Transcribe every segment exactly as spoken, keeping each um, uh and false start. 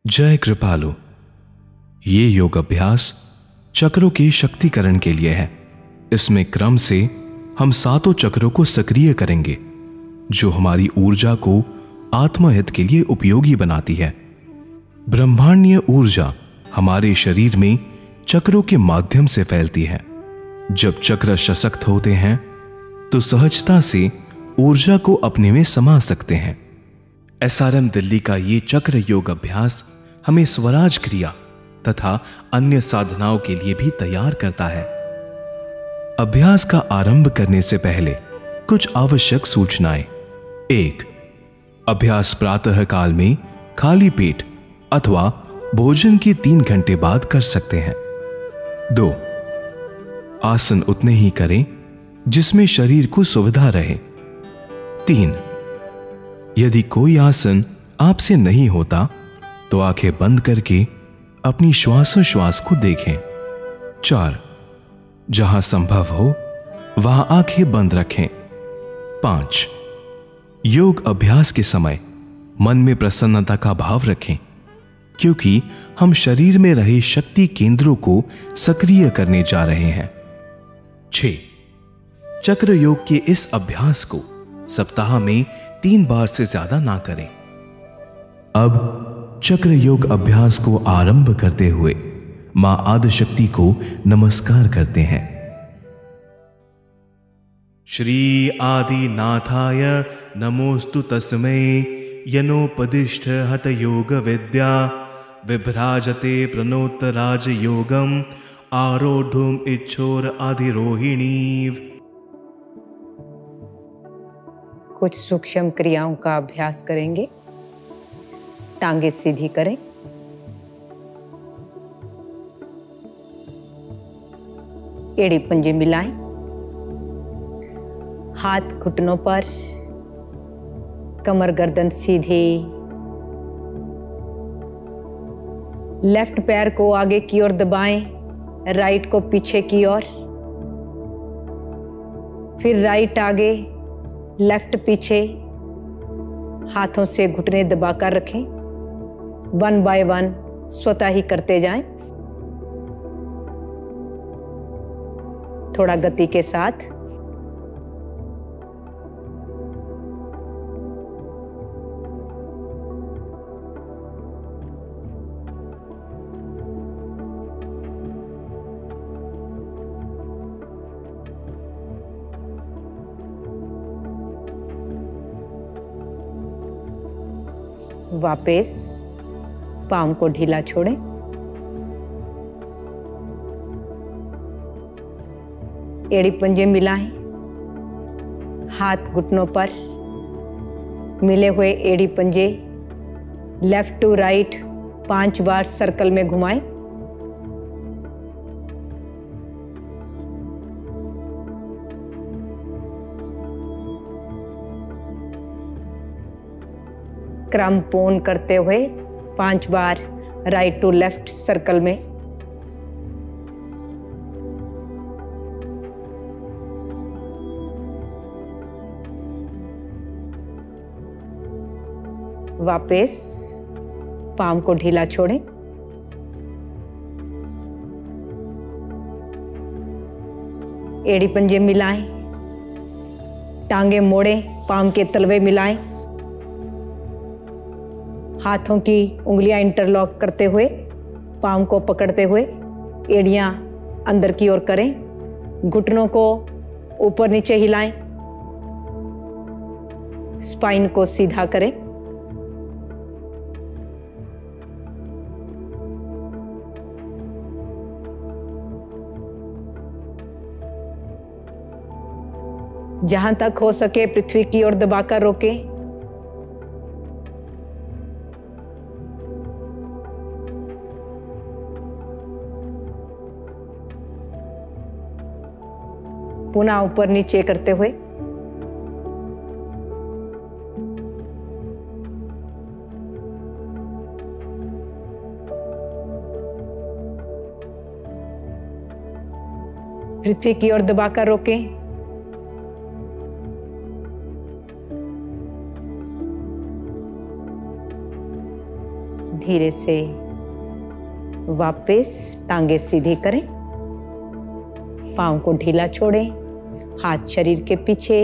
जय कृपालु। ये योग अभ्यास चक्रों के शक्तिकरण के लिए है। इसमें क्रम से हम सातों चक्रों को सक्रिय करेंगे, जो हमारी ऊर्जा को आत्महित के लिए उपयोगी बनाती है। ब्रह्मांडीय ऊर्जा हमारे शरीर में चक्रों के माध्यम से फैलती है। जब चक्र सशक्त होते हैं तो सहजता से ऊर्जा को अपने में समा सकते हैं। एसआरएम दिल्ली का ये चक्र योग अभ्यास हमें स्वराज क्रिया तथा अन्य साधनाओं के लिए भी तैयार करता है। अभ्यास का आरंभ करने से पहले कुछ आवश्यक सूचनाएं। एक, अभ्यास प्रातः काल में खाली पेट अथवा भोजन के तीन घंटे बाद कर सकते हैं। दो, आसन उतने ही करें जिसमें शरीर को सुविधा रहे। तीन, यदि कोई आसन आपसे नहीं होता तो आंखें बंद करके अपनी श्वासोश्वास को देखें। चार, जहां संभव हो वहां आंखें बंद रखें। पांच, योग अभ्यास के समय मन में प्रसन्नता का भाव रखें, क्योंकि हम शरीर में रहे शक्ति केंद्रों को सक्रिय करने जा रहे हैं। छह, चक्र योग के इस अभ्यास को सप्ताह में तीन बार से ज्यादा ना करें। अब चक्र योग अभ्यास को आरंभ करते हुए मां आदिशक्ति को नमस्कार करते हैं। श्री आदिनाथाय नमोस्तु तस्मै यनोपदिष्ट हत योग विद्या विभ्राजते प्रणोतराज योगम आरोढ़ुम इच्छोर आधिरोहिणी। कुछ सूक्ष्म क्रियाओं का अभ्यास करेंगे। टांगे सीधी करें, एड़ी पंजे मिलाएं, हाथ घुटनों पर, कमर गर्दन सीधी। लेफ्ट पैर को आगे की ओर दबाएं, राइट को पीछे की ओर, फिर राइट आगे, लेफ्ट पीछे। हाथों से घुटने दबाकर रखें। वन बाय वन स्वतः ही करते जाएं, थोड़ा गति के साथ। वापस पाँव को ढीला छोड़ें। एड़ी पंजे मिलाएं, हाथ घुटनों पर, मिले हुए एड़ी पंजे लेफ्ट टू राइट पांच बार सर्कल में घुमाएं। क्रम पूर्ण करते हुए पांच बार राइट टू लेफ्ट सर्कल में। वापस पाँव को ढीला छोड़ें। एड़ी पंजे मिलाएं, टांगे मोड़ें, पाँव के तलवे मिलाएं, हाथों की उंगलियां इंटरलॉक करते हुए पाँव को पकड़ते हुए एड़ियां अंदर की ओर करें। घुटनों को ऊपर नीचे हिलाएं, स्पाइन को सीधा करें। जहां तक हो सके पृथ्वी की ओर दबाकर रोकें। पुनः ऊपर नीचे करते हुए पृथ्वी की ओर दबाकर रोकें। धीरे से वापस टांगे सीधी करें, पाँव को ढीला छोड़ें, हाथ शरीर के पीछे,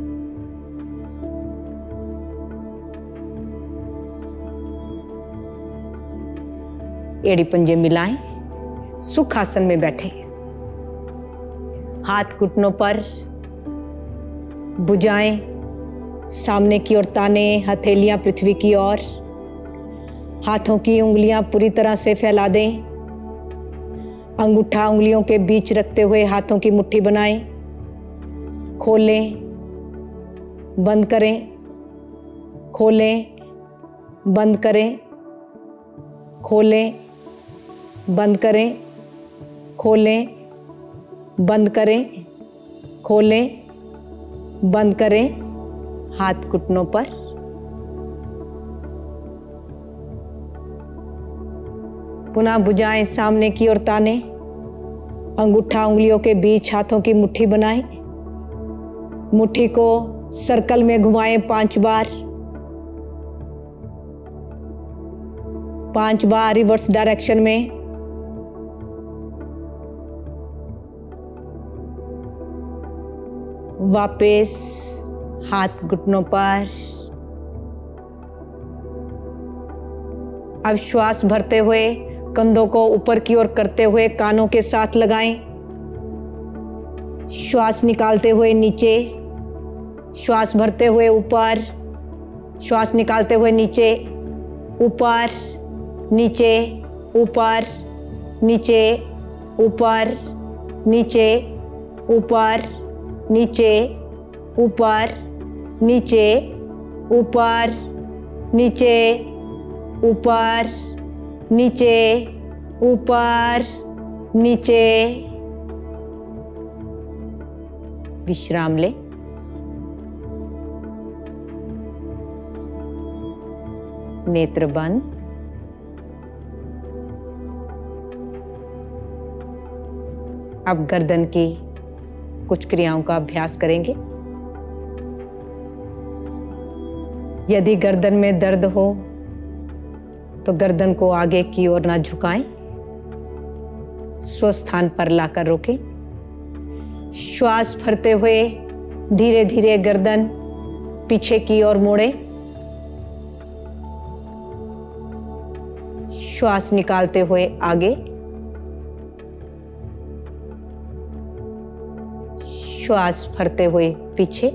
एड़ी पंजे मिलाएं, सुखासन में बैठें। हाथ घुटनों पर, भुजाएं सामने की ओर ताने, हथेलियां पृथ्वी की ओर, हाथों की उंगलियां पूरी तरह से फैला दें। अंगूठा उंगलियों के बीच रखते हुए हाथों की मुट्ठी बनाएं, खोलें, बंद करें, खोलें, बंद करें, खोलें, बंद करें, खोलें, बंद करें, खोलें, बंद करें। हाथ घुटनों पर, पुनः भुजाएं सामने की ओर ताने, अंगूठा उंगलियों के बीच हाथों की मुट्ठी बनाएं, मुट्ठी को सर्कल में घुमाएं पांच बार, पांच बार रिवर्स डायरेक्शन में। वापस हाथ घुटनों पर। अब श्वास भरते हुए कंधों को ऊपर की ओर करते हुए कानों के साथ लगाएं। श्वास निकालते हुए नीचे, श्वास भरते हुए ऊपर, श्वास निकालते हुए नीचे, ऊपर, नीचे, ऊपर, नीचे, ऊपर, नीचे, ऊपर, नीचे, ऊपर, नीचे, ऊपर, नीचे, ऊपर, नीचे, ऊपर, नीचे। विश्राम लें। नेत्र बंद। अब गर्दन की कुछ क्रियाओं का अभ्यास करेंगे। यदि गर्दन में दर्द हो तो गर्दन को आगे की ओर ना झुकाएं, स्वस्थान पर लाकर रोकें। श्वास भरते हुए धीरे धीरे गर्दन पीछे की ओर मोड़ें। श्वास निकालते हुए आगे, श्वास भरते हुए पीछे।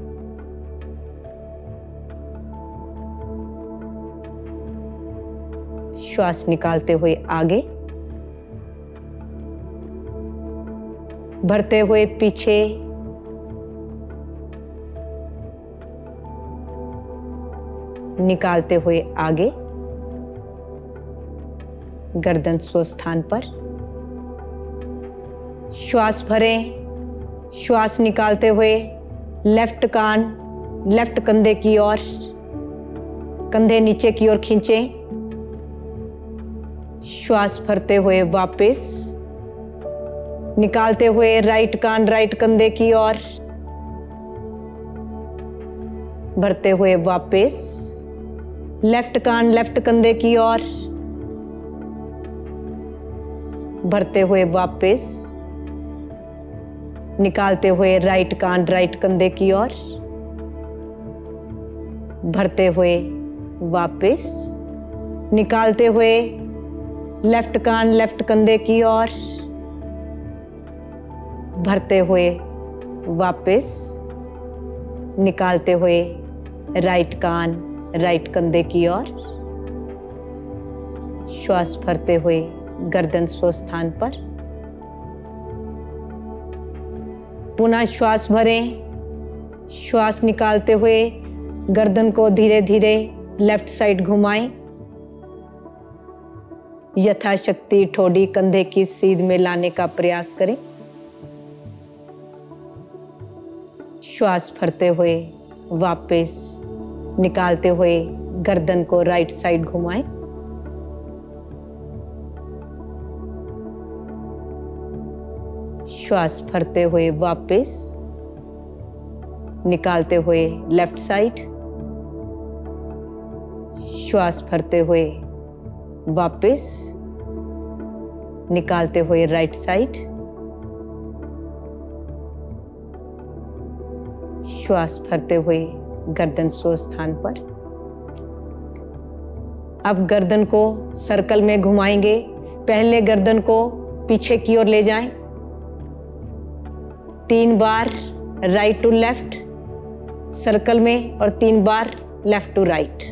श्वास निकालते हुए आगे, भरते हुए पीछे, निकालते हुए आगे। गर्दन स्वस्थान पर। श्वास भरें, श्वास निकालते हुए लेफ्ट कान लेफ्ट कंधे की ओर, कंधे नीचे की ओर खींचें। श्वास भरते हुए वापस, निकालते हुए राइट कान राइट कंधे की ओर, भरते हुए वापस, लेफ्ट कान लेफ्ट कंधे की ओर, भरते हुए वापस, निकालते हुए राइट कान राइट कंधे की ओर, भरते हुए वापस, निकालते हुए लेफ्ट कान लेफ्ट कंधे की ओर, भरते हुए वापस, निकालते हुए राइट कान राइट कंधे की ओर। श्वास भरते हुए गर्दन स्वस्थान पर। पुनः श्वास भरें, श्वास निकालते हुए गर्दन को धीरे धीरे लेफ्ट साइड घुमाएं। यथाशक्ति ठोड़ी कंधे की सीध में लाने का प्रयास करें। श्वास भरते हुए वापस, निकालते हुए गर्दन को राइट साइड घुमाएं। श्वास भरते हुए वापस, निकालते हुए लेफ्ट साइड। श्वास भरते हुए वापस निकालते हुए राइट साइड। श्वास भरते हुए गर्दन स्व स्थान पर। अब गर्दन को सर्कल में घुमाएंगे। पहले गर्दन को पीछे की ओर ले जाएं। तीन बार राइट टू लेफ्ट सर्कल में और तीन बार लेफ्ट टू राइट।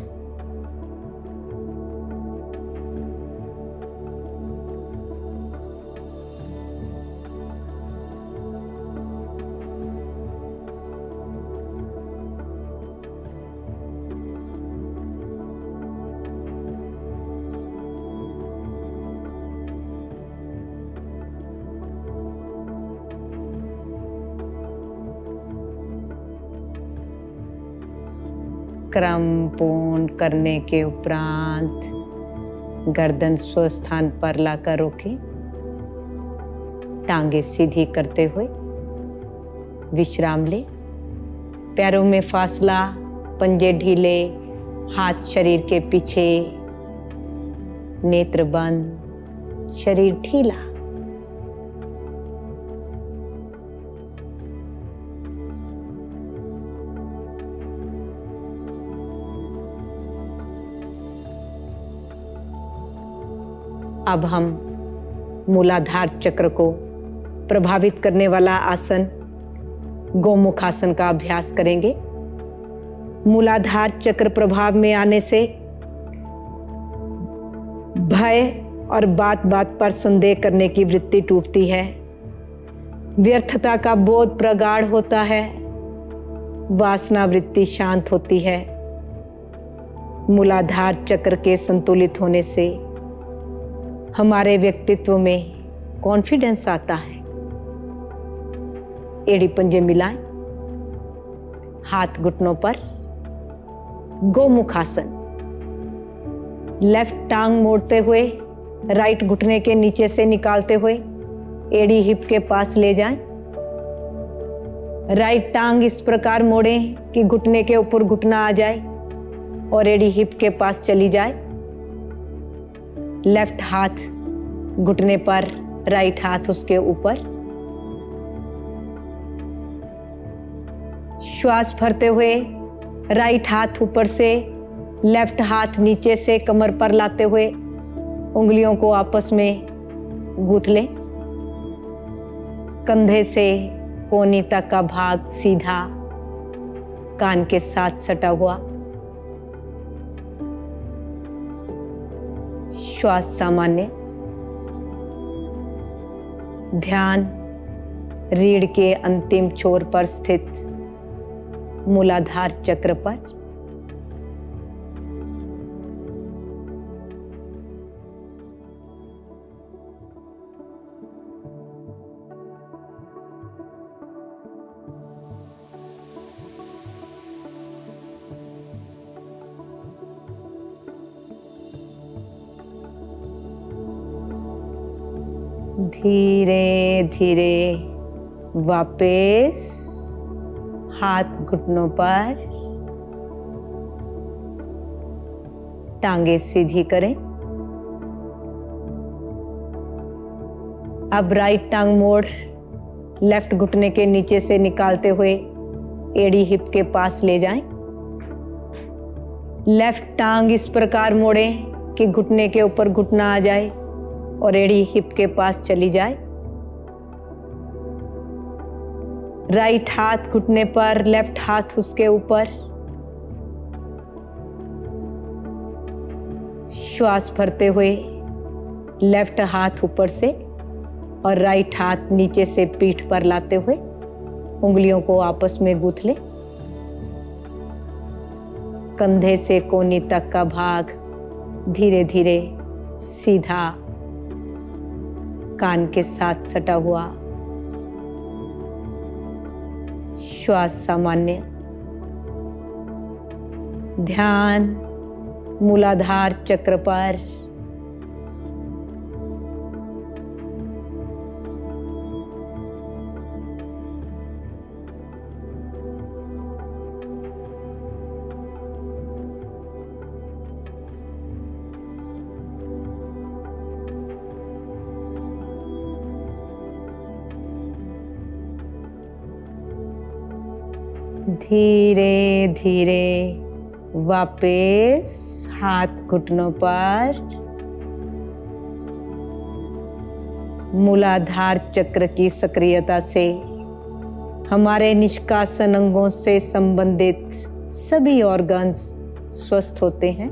क्रम पूर्ण करने के उपरांत गर्दन स्वस्थान पर लाकर रोकें। टांगे सीधी करते हुए विश्राम लें। पैरों में फासला, पंजे ढीले, हाथ शरीर के पीछे, नेत्र बंद, शरीर ढीला। अब हम मूलाधार चक्र को प्रभावित करने वाला आसन गोमुख आसन का अभ्यास करेंगे। मूलाधार चक्र प्रभाव में आने से भय और बात बात पर संदेह करने की वृत्ति टूटती है। व्यर्थता का बोध प्रगाढ़ होता है। वासना वृत्ति शांत होती है। मूलाधार चक्र के संतुलित होने से हमारे व्यक्तित्व में कॉन्फिडेंस आता है। एड़ी पंजे मिलाएं, हाथ घुटनों पर, गोमुख आसन। लेफ्ट टांग मोड़ते हुए राइट घुटने के नीचे से निकालते हुए एड़ी हिप के पास ले जाएं। राइट टांग इस प्रकार मोड़ें कि घुटने के ऊपर घुटना आ जाए और एड़ी हिप के पास चली जाए। लेफ्ट हाथ घुटने पर, राइट हाथ उसके ऊपर। श्वास भरते हुए राइट हाथ ऊपर से, लेफ्ट हाथ नीचे से कमर पर लाते हुए उंगलियों को आपस में गूंथ लें। कंधे से कोहनी तक का भाग सीधा, कान के साथ सटा हुआ। श्वास सामान्य। ध्यान रीढ़ के अंतिम छोर पर स्थित मूलाधार चक्र पर। धीरे धीरे वापस हाथ घुटनों पर, टांगे सीधी करें। अब राइट टांग मोड़ लेफ्ट घुटने के नीचे से निकालते हुए एड़ी हिप के पास ले जाएं। लेफ्ट टांग इस प्रकार मोड़ें कि घुटने के ऊपर घुटना आ जाए और एड़ी हिप के पास चली जाए। राइट हाथ घुटने पर, लेफ्ट हाथ उसके ऊपर। श्वास भरते हुए लेफ्ट हाथ ऊपर से और राइट हाथ नीचे से पीठ पर लाते हुए उंगलियों को आपस में गूंथ लें। कंधे से कोहनी तक का भाग धीरे धीरे सीधा, कान के साथ सटा हुआ। श्वास सामान्य। ध्यान मूलाधार चक्र पर। धीरे धीरे वापस हाथ घुटनों पर, मूलाधार चक्र की सक्रियता से हमारे निष्कासन अंगों से संबंधित सभी ऑर्गन्स स्वस्थ होते हैं।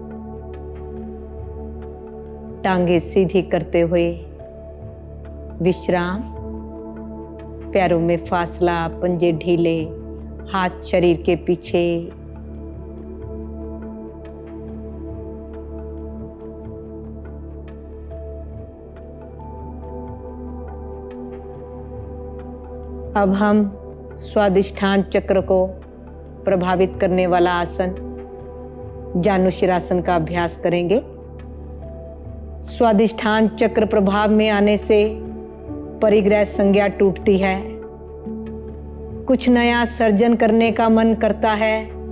टांगे सीधी करते हुए विश्राम, पैरों में फासला, पंजे ढीले, हाथ शरीर के पीछे। अब हम स्वादिष्ठान चक्र को प्रभावित करने वाला आसन जानुशिरासन का अभ्यास करेंगे। स्वादिष्ठान चक्र प्रभाव में आने से परिग्रह संज्ञा टूटती है, कुछ नया सर्जन करने का मन करता है,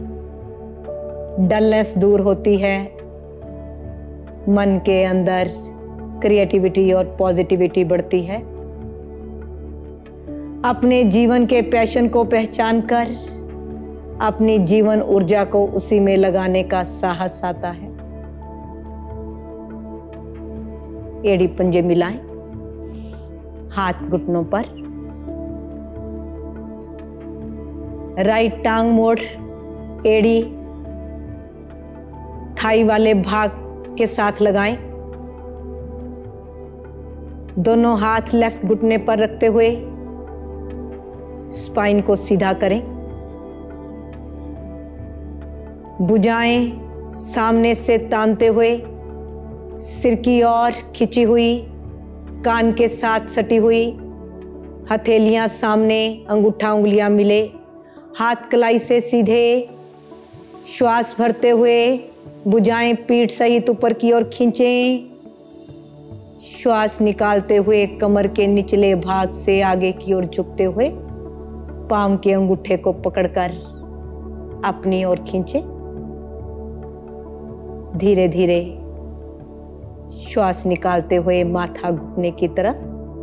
डलनेस दूर होती है, मन के अंदर क्रिएटिविटी और पॉजिटिविटी बढ़ती है। अपने जीवन के पैशन को पहचान कर अपनी जीवन ऊर्जा को उसी में लगाने का साहस आता है। एड़ी पंजे मिलाएं, हाथ घुटनों पर, राइट टांग मोड़ एड़ी थाई वाले भाग के साथ लगाएं। दोनों हाथ लेफ्ट घुटने पर रखते हुए स्पाइन को सीधा करें। भुजाएं सामने से तानते हुए, सिर की ओर खिंची हुई, कान के साथ सटी हुई, हथेलियां सामने, अंगूठा उंगलियां मिले, हाथ कलाई से सीधे। श्वास भरते हुए भुजाएं पीठ सहित ऊपर की ओर खींचें। श्वास निकालते हुए कमर के निचले भाग से आगे की ओर झुकते हुए पाम के अंगूठे को पकड़कर अपनी ओर खींचे। धीरे धीरे श्वास निकालते हुए माथा घुटने की तरफ,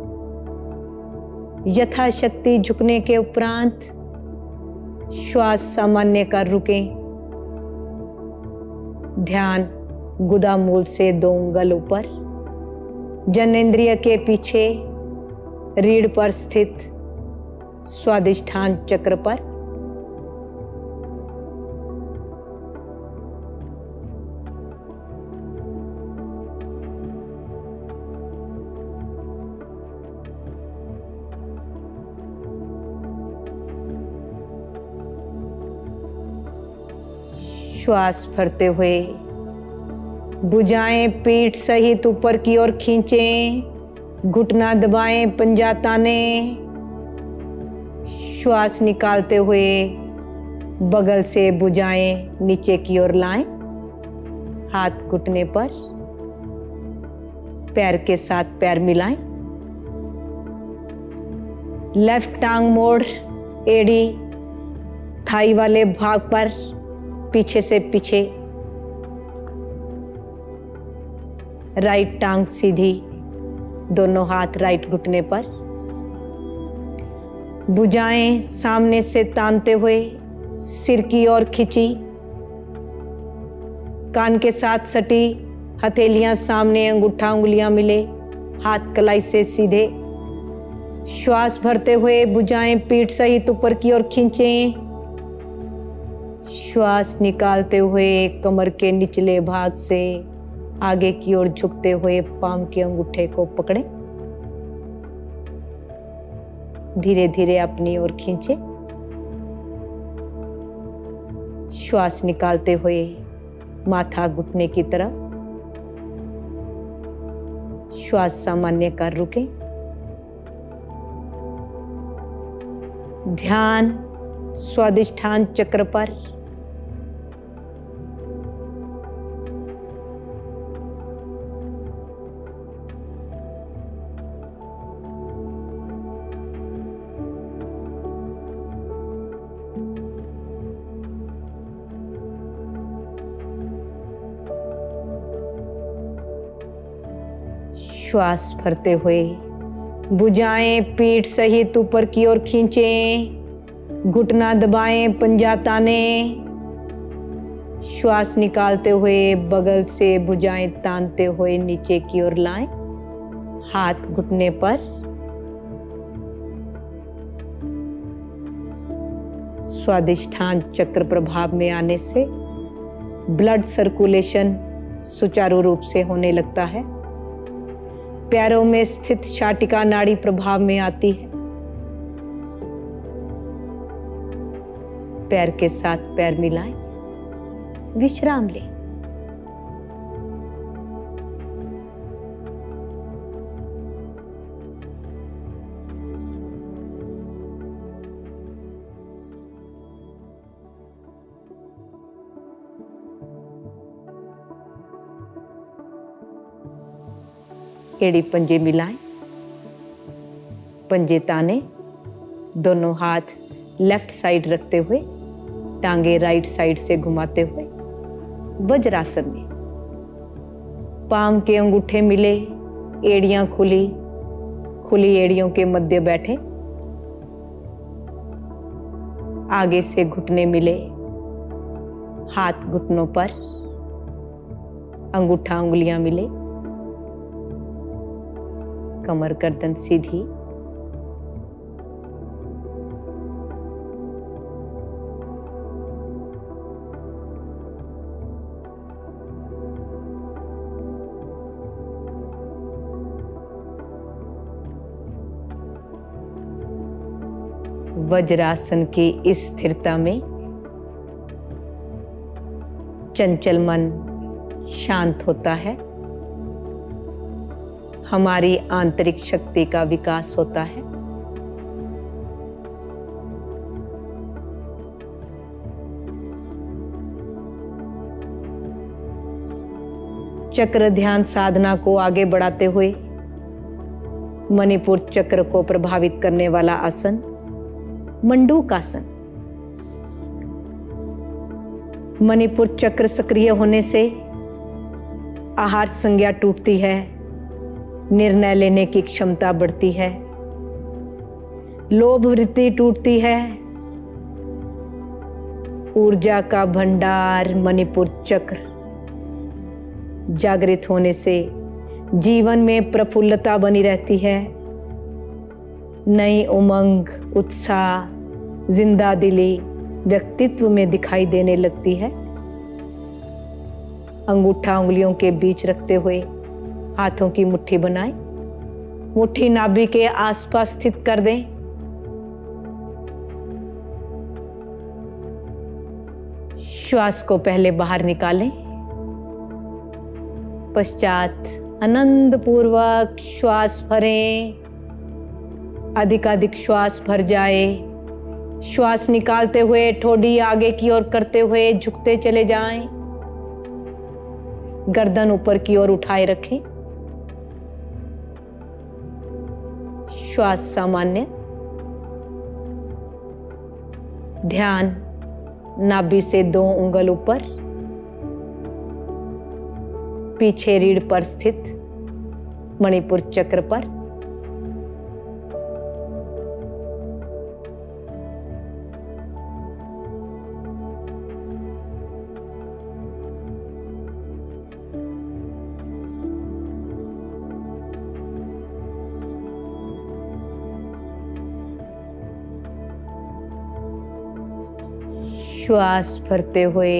यथाशक्ति झुकने के उपरांत श्वास सामान्य कर रुकें। ध्यान गुदा मूल से दो उंगल ऊपर, जनेंद्रिय के पीछे रीढ़ पर स्थित स्वादिष्ठान चक्र पर। श्वास भरते हुए भुजाएं पीठ सहित ऊपर की ओर खींचें, घुटना दबाएं, पंजा तानें। श्वास निकालते हुए बगल से भुजाएं नीचे की ओर लाएं, हाथ घुटने पर, पैर के साथ पैर मिलाएं। लेफ्ट टांग मोड़ एड़ी थाई वाले भाग पर पीछे से पीछे, राइट टांग सीधी, दोनों हाथ राइट घुटने पर, भुजाएं सामने से तानते हुए सिर की ओर खिंची, कान के साथ सटी, हथेलियां सामने, अंगूठा उंगलियां मिले, हाथ कलाई से सीधे। श्वास भरते हुए भुजाएं पीठ सहित ऊपर की ओर खींचें। श्वास निकालते हुए कमर के निचले भाग से आगे की ओर झुकते हुए पाम के अंगूठे को पकड़ें। धीरे धीरे अपनी ओर खींचे। श्वास निकालते हुए माथा घुटने की तरफ, श्वास सामान्य कर रुकें। ध्यान स्वादिष्ठान चक्र पर। श्वास भरते हुए भुजाएं पीठ सहित ऊपर की ओर खींचें, घुटना दबाएं, पंजा ताने। श्वास निकालते हुए बगल से भुजाएं तानते हुए नीचे की ओर लाएं, हाथ घुटने पर। स्वादिष्ठान चक्र प्रभाव में आने से ब्लड सर्कुलेशन सुचारू रूप से होने लगता है। पैरों में स्थित शाटिका नाड़ी प्रभाव में आती है। पैर के साथ पैर मिलाएं, विश्राम लें। एड़ी पंजे मिलाएं, पंजे ताने, दोनों हाथ लेफ्ट साइड रखते हुए टांगे राइट साइड से घुमाते हुए वज्रासन में। पाम के अंगूठे मिले, एड़ियां खुली, खुली एड़ियों के मध्य बैठे। आगे से घुटने मिले, हाथ घुटनों पर, अंगूठा उंगलियां मिले, कमर गर्दन सीधी। वज्रासन की इस स्थिरता में चंचल मन शांत होता है, हमारी आंतरिक शक्ति का विकास होता है। चक्र ध्यान साधना को आगे बढ़ाते हुए मणिपुर चक्र को प्रभावित करने वाला आसन मंडूकासन। मणिपुर चक्र सक्रिय होने से आहार संज्ञा टूटती है, निर्णय लेने की क्षमता बढ़ती है, लोभ वृत्ति टूटती है। ऊर्जा का भंडार मणिपुर चक्र जागृत होने से जीवन में प्रफुल्लता बनी रहती है, नई उमंग, उत्साह, जिंदा दिली व्यक्तित्व में दिखाई देने लगती है। अंगूठा उंगलियों के बीच रखते हुए हाथों की मुट्ठी बनाएं, मुट्ठी नाभि के आसपास स्थित कर दें। श्वास को पहले बाहर निकालें, पश्चात आनंद पूर्वक श्वास भरें। अधिकाधिक श्वास भर जाए। श्वास निकालते हुए ठोडी आगे की ओर करते हुए झुकते चले जाएं। गर्दन ऊपर की ओर उठाए रखें। श्वास सामान्य। ध्यान नाभि से दो उंगल ऊपर, पीछे रीढ़ पर स्थित मणिपुर चक्र पर। श्वास भरते हुए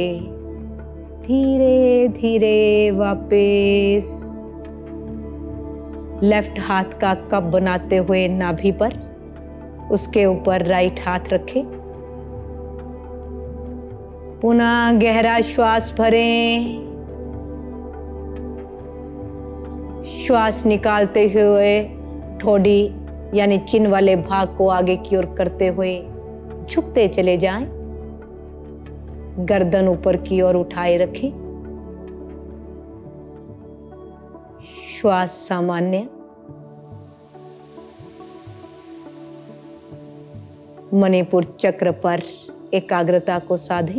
धीरे धीरे वापस लेफ्ट हाथ का कप बनाते हुए नाभि पर, उसके ऊपर राइट हाथ रखें। पुनः गहरा श्वास भरें। श्वास निकालते हुए ठोडी यानी चिन वाले भाग को आगे की ओर करते हुए झुकते चले जाएं। गर्दन ऊपर की ओर उठाए रखें। श्वास सामान्य। मणिपुर चक्र पर एकाग्रता को साधें।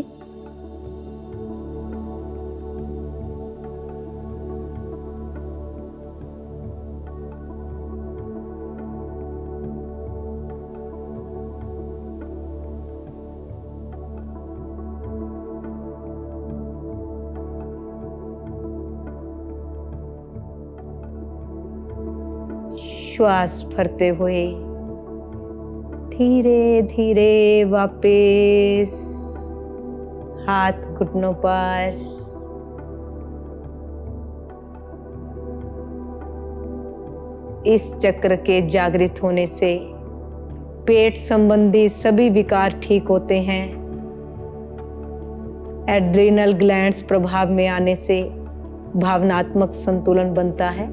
श्वास भरते हुए धीरे धीरे वापस हाथ घुटनों पर। इस चक्र के जागृत होने से पेट संबंधी सभी विकार ठीक होते हैं। एड्रिनल ग्लैंड्स प्रभाव में आने से भावनात्मक संतुलन बनता है।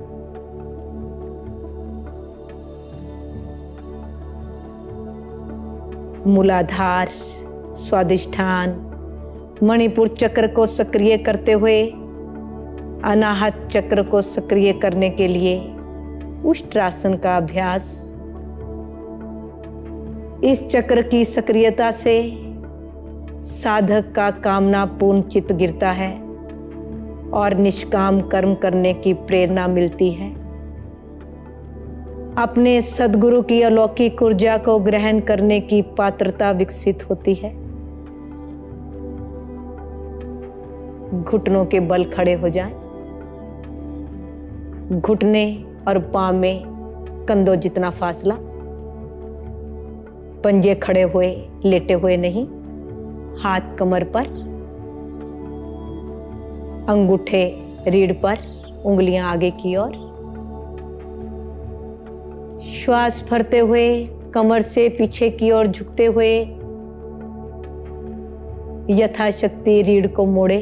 मूलाधार, स्वादिष्ठान, मणिपुर चक्र को सक्रिय करते हुए अनाहत चक्र को सक्रिय करने के लिए उष्ट्रासन का अभ्यास। इस चक्र की सक्रियता से साधक का कामना पूर्ण चित्त गिरता है और निष्काम कर्म करने की प्रेरणा मिलती है। अपने सद्गुरु की अलौकिक ऊर्जा को ग्रहण करने की पात्रता विकसित होती है। घुटनों के बल खड़े हो जाएं। घुटने और पांव में कंधों जितना फासला। पंजे खड़े हुए, लेटे हुए नहीं। हाथ कमर पर, अंगूठे रीढ़ पर, उंगलियां आगे की ओर। श्वास भरते हुए कमर से पीछे की ओर झुकते हुए यथाशक्ति रीढ़ को मोड़े।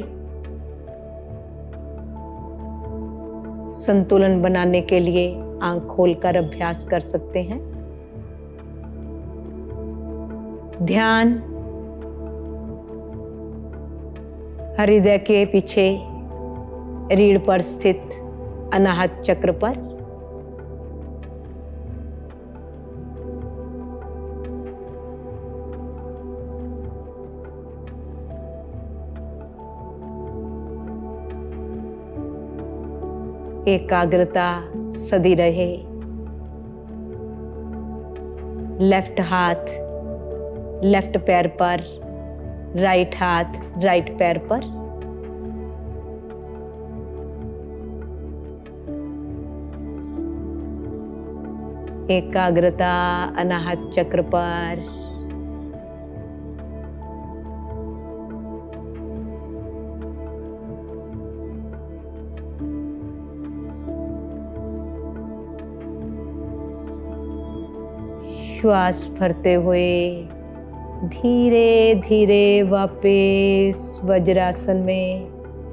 संतुलन बनाने के लिए आंख खोलकर अभ्यास कर सकते हैं। ध्यान हृदय के पीछे रीढ़ पर स्थित अनाहत चक्र पर। एकाग्रता सदी रहे। लेफ्ट हाथ लेफ्ट पैर पर, राइट हाथ राइट पैर पर। एकाग्रता अनाहत चक्र पर। श्वास भरते हुए धीरे धीरे वापस वज्रासन में।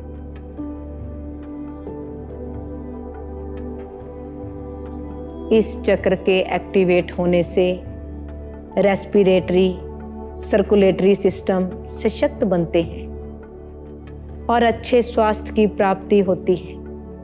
इस चक्र के एक्टिवेट होने से रेस्पिरेटरी सर्कुलेटरी सिस्टम सशक्त बनते हैं और अच्छे स्वास्थ्य की प्राप्ति होती है।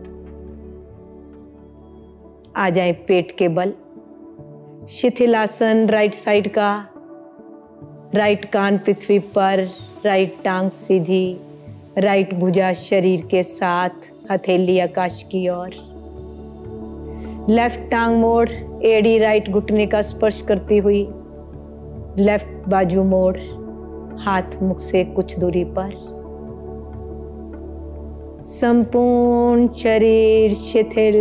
आ जाए पेट के बल। शिथिलासन राइट साइड का। राइट कान पृथ्वी पर, राइट टांग सीधी, राइट भुजा शरीर के साथ, हथेली आकाश की ओर। लेफ्ट टांग मोड़, एड़ी राइट घुटने का स्पर्श करती हुई। लेफ्ट बाजू मोड़, हाथ मुख से कुछ दूरी पर। संपूर्ण शरीर शिथिल।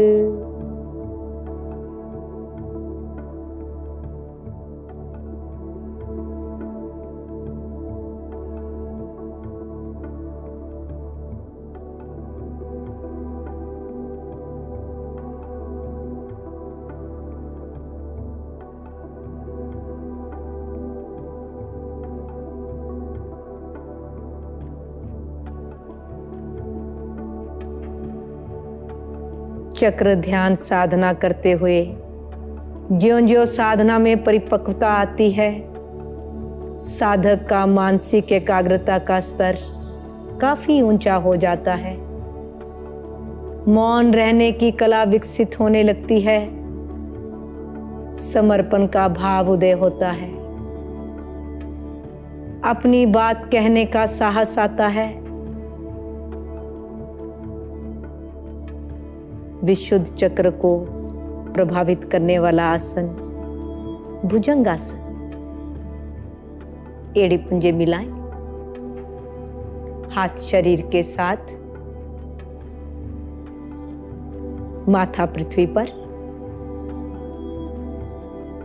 चक्र ध्यान साधना करते हुए ज्यों ज्यों साधना में परिपक्वता आती है, साधक का मानसिक एकाग्रता का स्तर काफी ऊंचा हो जाता है। मौन रहने की कला विकसित होने लगती है। समर्पण का भाव उदय होता है। अपनी बात कहने का साहस आता है। विशुद्ध चक्र को प्रभावित करने वाला आसन भुजंगासन। एड़ी पंजे मिलाएं, हाथ शरीर के साथ, माथा पृथ्वी पर,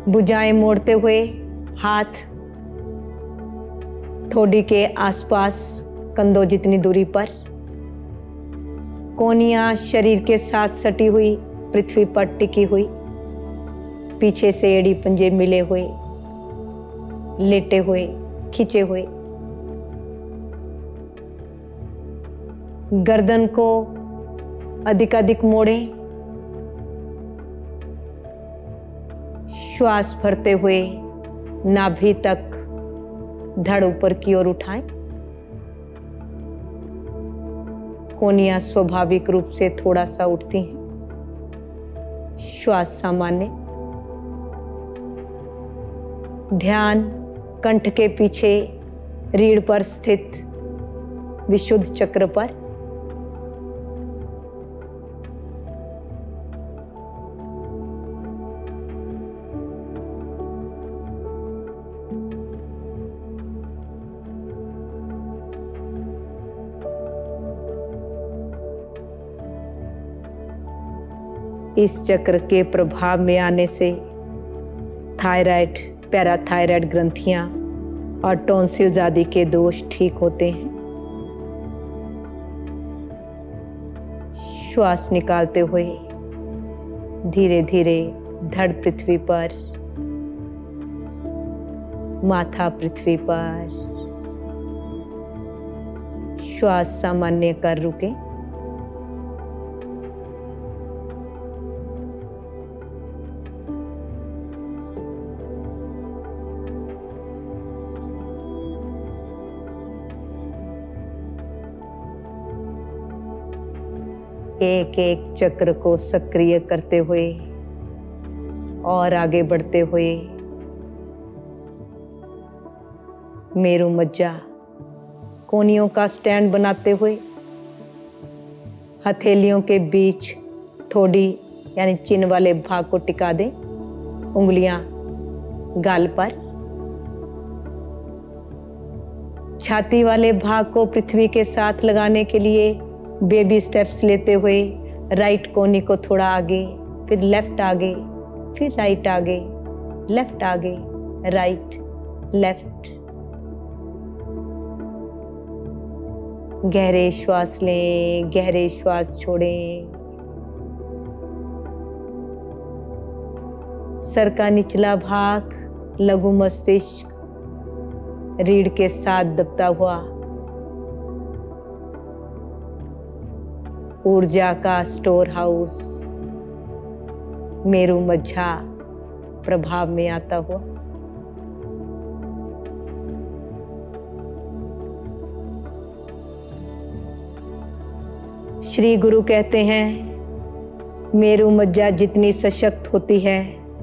भुजाएं मोड़ते हुए हाथ ठोडी के आसपास कंधों जितनी दूरी पर, कोहनियां शरीर के साथ सटी हुई पृथ्वी पर टिकी हुई, पीछे से एड़ी पंजे मिले हुए, लेटे हुए, खींचे हुए। गर्दन को अधिकाधिक मोड़े, श्वास भरते हुए नाभि तक धड़ ऊपर की ओर उठाएं। कोहनियां स्वाभाविक रूप से थोड़ा सा उठती हैं। श्वास सामान्य। ध्यान कंठ के पीछे रीढ़ पर स्थित विशुद्ध चक्र पर। इस चक्र के प्रभाव में आने से थायराइड, पैराथायराइड ग्रंथियां और टॉन्सिल्स आदि के दोष ठीक होते हैं। श्वास निकालते हुए धीरे धीरे धड़ पृथ्वी पर, माथा पृथ्वी पर। श्वास सामान्य कर रुके। एक एक चक्र को सक्रिय करते हुए और आगे बढ़ते हुए मेरु मज्जा कोहनियों का स्टैंड बनाते हुए हथेलियों के बीच ठोडी यानी चिन्ह वाले भाग को टिका दें। उंगलियां गाल पर। छाती वाले भाग को पृथ्वी के साथ लगाने के लिए बेबी स्टेप्स लेते हुए राइट कोहनी को थोड़ा आगे, फिर लेफ्ट आगे, फिर राइट आगे, लेफ्ट आगे, राइट, लेफ्ट। गहरे श्वास लें, गहरे श्वास छोड़ें। सर का निचला भाग लघु मस्तिष्क रीढ़ के साथ दबता हुआ ऊर्जा का स्टोर हाउस मेरु मज्जा प्रभाव में आता हुआ। श्री गुरु कहते हैं मेरु मज्जा जितनी सशक्त होती है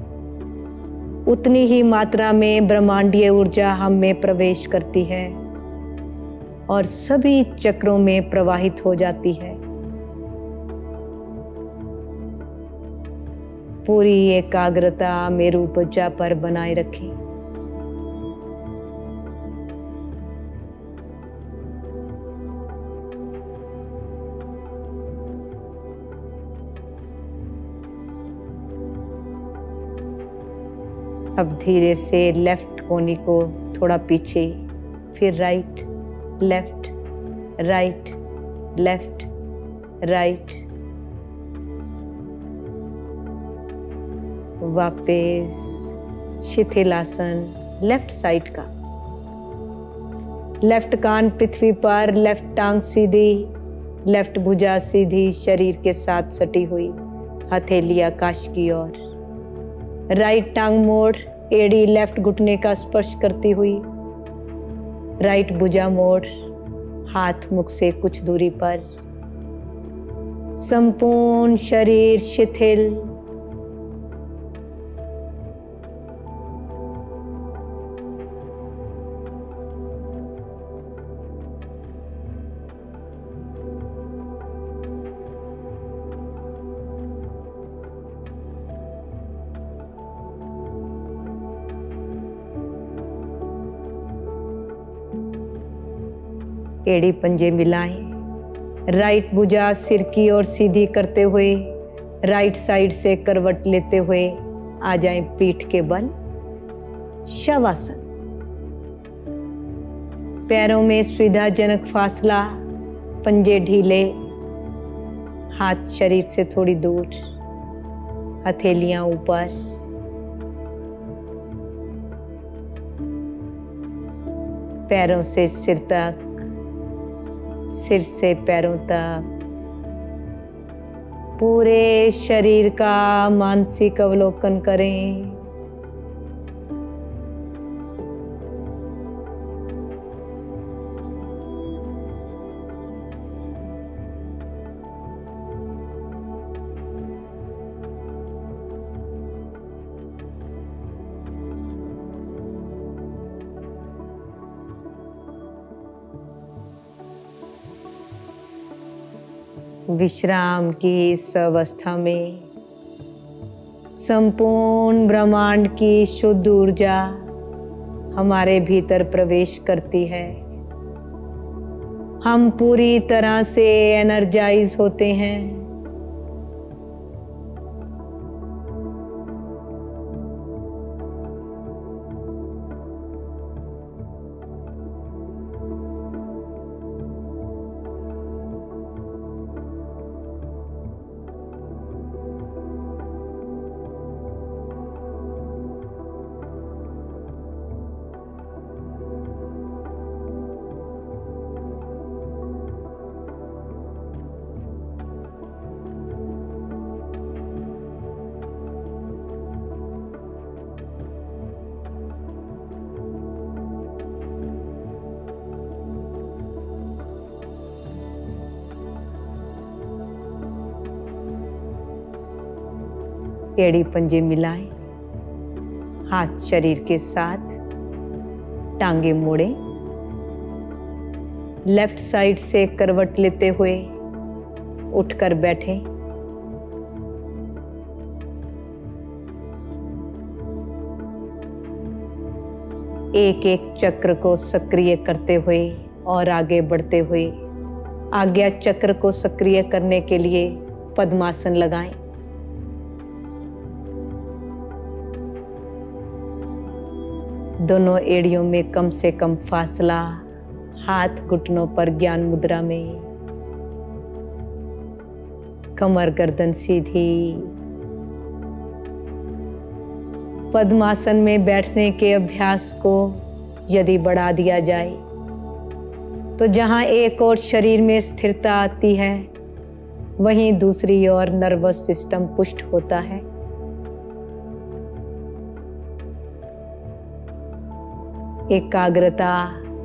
उतनी ही मात्रा में ब्रह्मांडीय ऊर्जा हम में प्रवेश करती है और सभी चक्रों में प्रवाहित हो जाती है। पूरी एकाग्रता मेरु मज्जा पर बनाए रखें। अब धीरे से लेफ्ट कोहनी को थोड़ा पीछे, फिर right, left, right, left, right. वापस शिथिलासन लेफ्ट साइड का। लेफ्ट कान पृथ्वी पर, लेफ्ट टांग सीधी, लेफ्ट भुजा सीधी शरीर के साथ सटी हुई, हथेली आकाश की ओर। राइट टांग मोड़, एड़ी लेफ्ट घुटने का स्पर्श करती हुई, राइट भुजा मोड़, हाथ मुख से कुछ दूरी पर। संपूर्ण शरीर शिथिल। एड़ी पंजे मिलाएं। राइट भुजा सिर की ओर सीधी करते हुए राइट साइड से करवट लेते हुए आ जाएं पीठ के बल, शवासन। पैरों में सुविधाजनक फासला, पंजे ढीले, हाथ शरीर से थोड़ी दूर, हथेलियां ऊपर। पैरों से सिर तक, सिर से पैरों तक, पूरे शरीर का मानसिक अवलोकन करें। विश्राम की इस अवस्था में संपूर्ण ब्रह्मांड की शुद्ध ऊर्जा हमारे भीतर प्रवेश करती है। हम पूरी तरह से एनर्जाइज होते हैं। एड़ी पंजे मिलाएं, हाथ शरीर के साथ, टांगे मोड़े, लेफ्ट साइड से करवट लेते हुए उठकर बैठें। एक एक चक्र को सक्रिय करते हुए और आगे बढ़ते हुए आज्ञा चक्र को सक्रिय करने के लिए पद्मासन लगाएं। दोनों एड़ियों में कम से कम फासला, हाथ घुटनों पर ज्ञान मुद्रा में, कमर गर्दन सीधी। पद्मासन में बैठने के अभ्यास को यदि बढ़ा दिया जाए तो जहां एक ओर शरीर में स्थिरता आती है, वहीं दूसरी ओर नर्वस सिस्टम पुष्ट होता है। एकाग्रता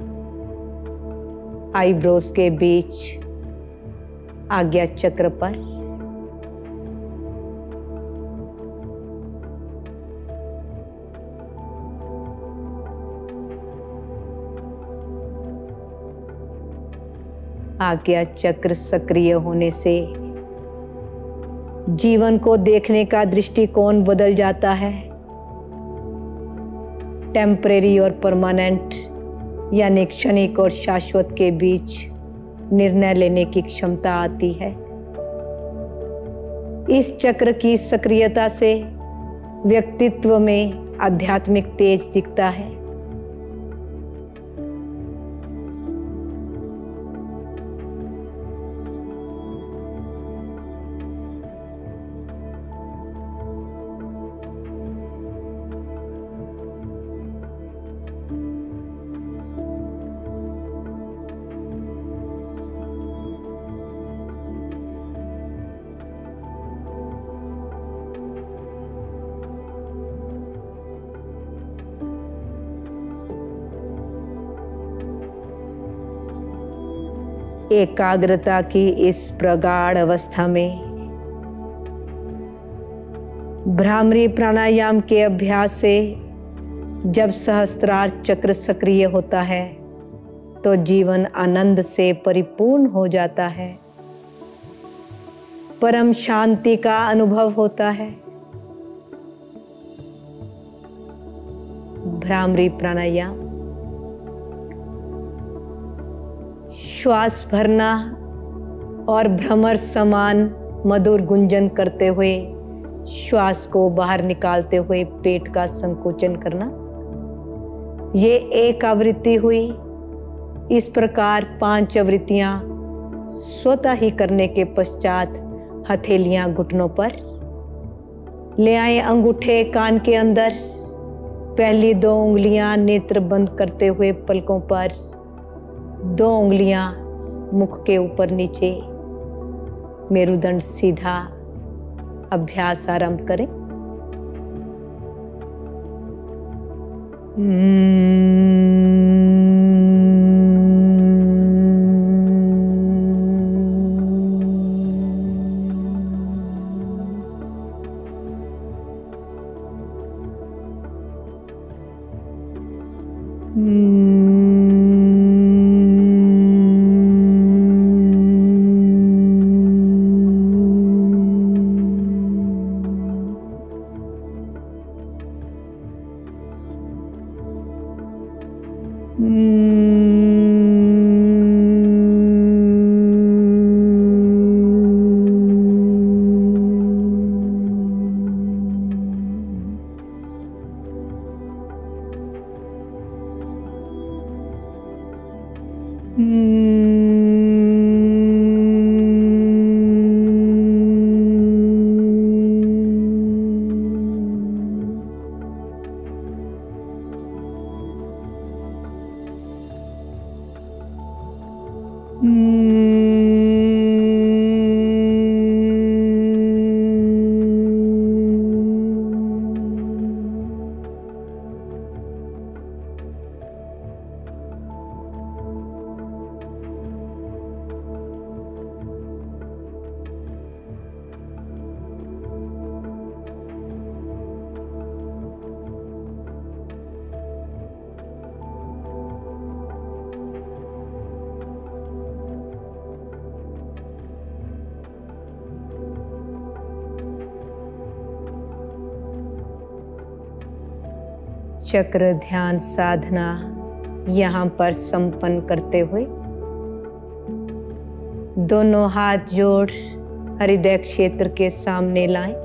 आईब्रोज के बीच आज्ञा चक्र पर, आज्ञा चक्र सक्रिय होने से जीवन को देखने का दृष्टिकोण बदल जाता है। टेम्परेरी और परमानेंट यानी क्षणिक और शाश्वत के बीच निर्णय लेने की क्षमता आती है। इस चक्र की सक्रियता से व्यक्तित्व में आध्यात्मिक तेज दिखता है। एकाग्रता की इस प्रगाढ़ अवस्था में भ्रामरी प्राणायाम के अभ्यास से जब सहस्त्रार चक्र सक्रिय होता है तो जीवन आनंद से परिपूर्ण हो जाता है। परम शांति का अनुभव होता है। भ्रामरी प्राणायाम श्वास भरना और भ्रमर समान मधुर गुंजन करते हुए श्वास को बाहर निकालते हुए पेट का संकोचन करना। ये एक आवृत्ति हुई। इस प्रकार पांच आवृत्तियां स्वतः ही करने के पश्चात हथेलियां घुटनों पर ले आए, अंगूठे कान के अंदर, पहली दो उंगलियां नेत्र बंद करते हुए पलकों पर, दो उंगलियां मुख के ऊपर नीचे, मेरुदंड सीधा। अभ्यास आरंभ करें। चक्र ध्यान साधना यहाँ पर संपन्न करते हुए दोनों हाथ जोड़ हृदय क्षेत्र के सामने लाएं।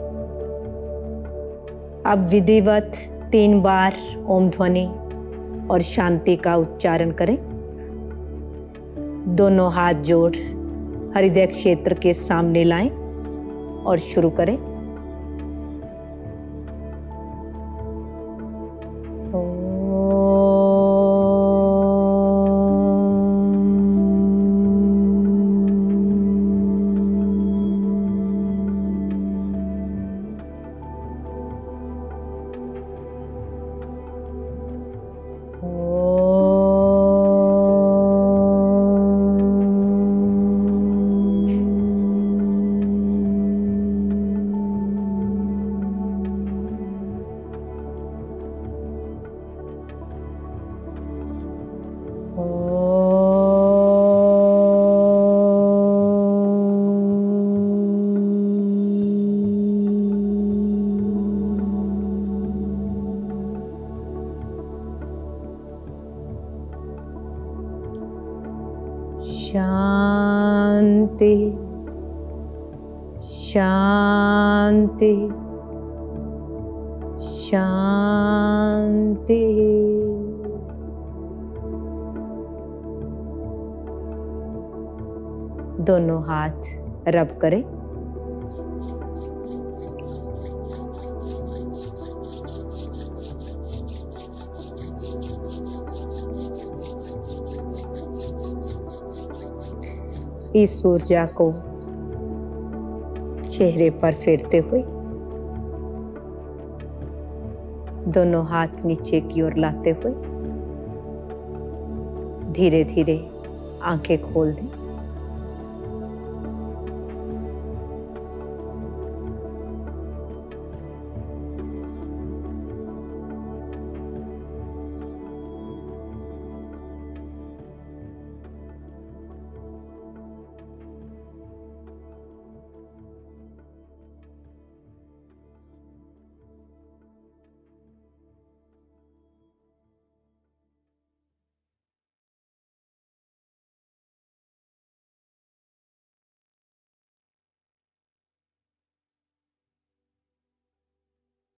अब विधिवत तीन बार ओम ध्वनि और शांति का उच्चारण करें। दोनों हाथ जोड़ हृदय क्षेत्र के सामने लाएं और शुरू करें। शांति शांति शांति। दोनों हाथ रब करें। इस ऊर्जा को चेहरे पर फेरते हुए दोनों हाथ नीचे की ओर लाते हुए धीरे धीरे आंखें खोल दें।